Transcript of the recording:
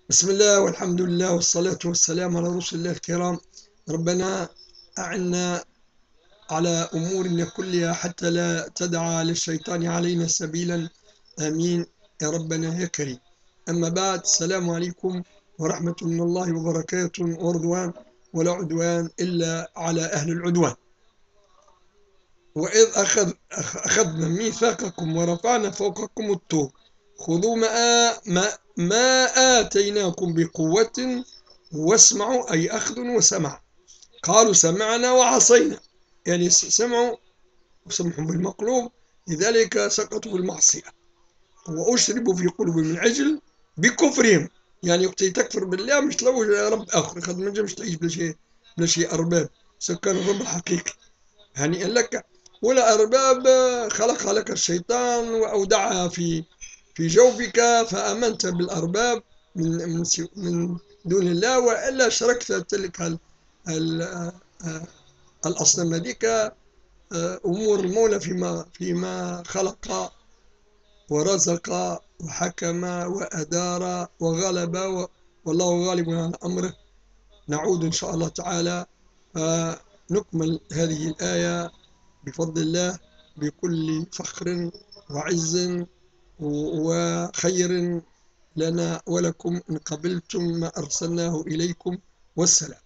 بسم الله والحمد لله والصلاة والسلام على رسل الله الكرام. ربنا أعنا على أمورنا كلها حتى لا تدع للشيطان علينا سبيلا. آمين يا ربنا يا كريم. أما بعد، السلام عليكم ورحمة من الله وبركاته ورضوان، ولا عدوان إلا على أهل العدوان. وإذ أخذنا ميثاقكم ورفعنا فوقكم الطور خذوا ما آتيناكم بقوة واسمعوا، أي أخذ وسمع. قالوا سمعنا وعصينا، يعني سمعوا وسمحوا بالمقلوب، لذلك سقطوا بالمعصية وأشربوا في قلوبهم العجل بكفرهم. يعني وقت تكفر بالله مش تلوج رب آخر، خد ما مش تعيش بلا شيء أرباب، سكان الرب الحقيقي هنيئا لك. ولا أرباب خلقها لك الشيطان وأودعها في جوفك، فآمنت بالأرباب من دون الله، وإلا شركت تلك الأصنام هذيك. أمور المولى فيما خلق ورزق وحكم وأدار وغلب، والله غالب على أمره. نعود إن شاء الله تعالى نكمل هذه الآية بفضل الله بكل فخر وعز وخير لنا ولكم إن قبلتم ما أرسلناه إليكم. والسلام.